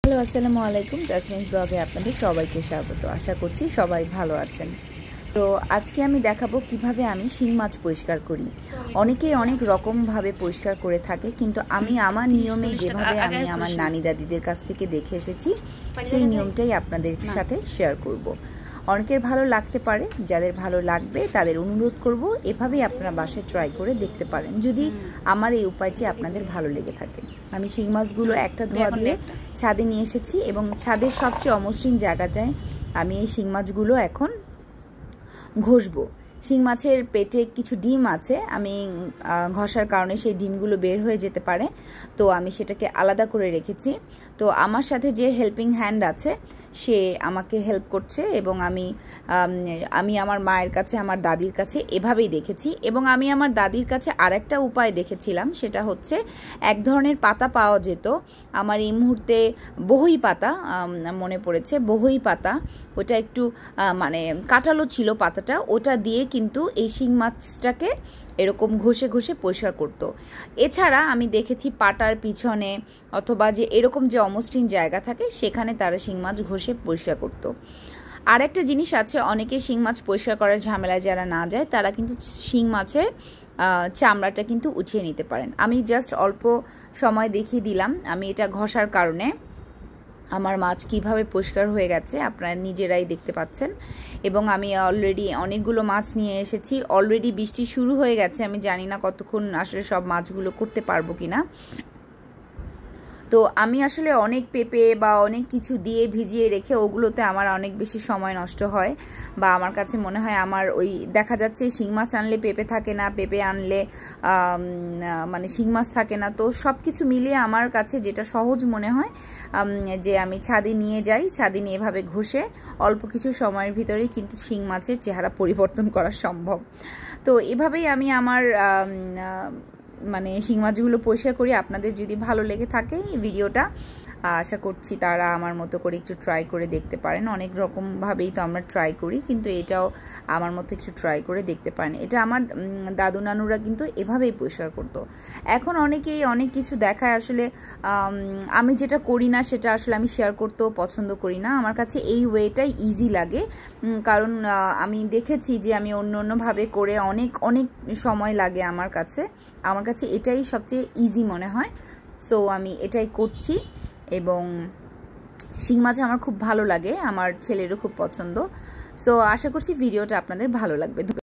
Hello আসসালামু আলাইকুম। তাসমিন্স ব্লগে আপনাদের সবাইকে স্বাগত। আশা করছি সবাই ভালো আছেন। তো আজকে আমি দেখাবো কিভাবে আমি শিং মাছ পরিষ্কার করি। অনেকেই অনেক রকমভাবে পরিষ্কার করে থাকে, কিন্তু আমি আমার নিয়মে যেভাবে আমি আমার নানি দাদিদের কাছ থেকে দেখে এসেছি সেই নিয়মটাই আপনাদের সাথে শেয়ার করব। অনেকের ভালো লাগতে পারে, যাদের ভালো লাগবে তাদের অনুরোধ করব এভাবেই আপনারা বাসায় ট্রাই করে দেখতে পারেন, যদি আমার এই উপায়টি আপনাদের ভালো লেগে থাকে। আমি শিং মাছগুলো একটা ধোয়া দিয়ে ছাদে নিয়ে এসেছি এবং ছাদের সবচেয়ে অমসৃণ জায়গাটায় আমি এই শিং মাছগুলো এখন ঘষবো। শিং মাছের পেটে কিছু ডিম আছে, আমি ঘষার কারণে সেই ডিমগুলো বের হয়ে যেতে পারে, তো আমি সেটাকে আলাদা করে রেখেছি। তো আমার সাথে যে হেল্পিং হ্যান্ড আছে সে আমাকে হেল্প করছে এবং আমি আমার মায়ের কাছে, আমার দাদির কাছে এভাবেই দেখেছি। এবং আমি আমার দাদির কাছে আরেকটা উপায় দেখেছিলাম, সেটা হচ্ছে এক ধরনের পাতা পাওয়া যেত, আমার এই মুহূর্তে বহই পাতা মনে পড়েছে, বহই পাতা, ওটা একটু মানে কাটালো ছিল পাতাটা, ওটা দিয়ে কিন্তু এই শিং মাছটাকে এরকম ঘষে ঘষে পরিষ্কার করতো। এছাড়া আমি দেখেছি পাটার পিছনে অথবা যে এরকম যে অমসৃণ জায়গা থাকে সেখানে তারা শিং মাছ ঘষে পরিষ্কার করতো। আর একটা জিনিস আছে, অনেকে শিং মাছ পরিষ্কার করার ঝামেলায় যারা না যায় তারা কিন্তু শিং মাছের চামড়াটা কিন্তু উঠিয়ে নিতে পারেন। আমি জাস্ট অল্প সময় দেখিয়ে দিলাম, আমি এটা ঘষার কারণে আমার মাছ কিভাবে পরিষ্কার হয়ে গেছে আপনারা নিজেরাই দেখতে পাচ্ছেন। এবং আমি অলরেডি অনেকগুলো মাছ নিয়ে এসেছি, অলরেডি বৃষ্টি শুরু হয়ে গেছে, আমি জানি না কতক্ষণ আসলে সব মাছগুলো করতে পারবো কিনা। তো আমি আসলে অনেক পেঁপে বা অনেক কিছু দিয়ে ভিজিয়ে রেখে ওগুলোতে আমার অনেক বেশি সময় নষ্ট হয়, বা আমার কাছে মনে হয় আমার ওই দেখা যাচ্ছে শিং মাছ আনলে পেঁপে থাকে না, পেঁপে আনলে মানে শিং মাছ থাকে না। তো সব কিছু মিলিয়ে আমার কাছে যেটা সহজ মনে হয় যে আমি ছাদে নিয়ে যাই, ছাদে নিয়ে এভাবে ঘষে অল্প কিছু সময়ের ভিতরেই কিন্তু শিং মাছের চেহারা পরিবর্তন করা সম্ভব। তো এভাবেই আমি আমার মানে শিং মাছগুলো পরিষ্কার করি। আপনাদের যদি ভালো লেগে থাকে এই ভিডিওটা, আশা করছি তারা আমার মতো করে একটু ট্রাই করে দেখতে পারেন। অনেক রকমভাবেই তো আমরা ট্রাই করি, কিন্তু এটাও আমার মতো একটু ট্রাই করে দেখতে পারেন। এটা আমার দাদু নানুরা কিন্তু এভাবেই পরিষ্কার করতো। এখন অনেকেই অনেক কিছু দেখায়, আসলে আমি যেটা করি না সেটা আসলে আমি শেয়ার করতেও পছন্দ করি না। আমার কাছে এই ওয়েটাই ইজি লাগে, কারণ আমি দেখেছি যে আমি অন্যভাবে করে অনেক অনেক সময় লাগে আমার কাছে এটাই সবচেয়ে ইজি মনে হয়। সো আমি এটাই করছি এবং শিং মাছ আমার খুব ভালো লাগে, আমার ছেলেরও খুব পছন্দ। সো আশা করছি ভিডিওটা আপনাদের ভালো লাগবে।